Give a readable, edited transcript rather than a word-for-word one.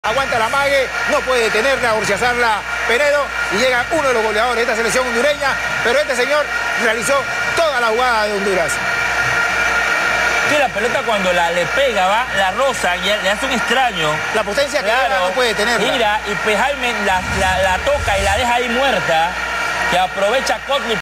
Aguanta la mague, no puede detenerla, orchazarla Peredo y llega uno de los goleadores de esta selección hondureña, pero este señor realizó toda la jugada de Honduras. Que la pelota cuando le pega, va, la roza y le hace un extraño. La potencia que lleva no puede detenerla. Mira, y pues Jaime la toca y la deja ahí muerta, que aprovecha Cotli.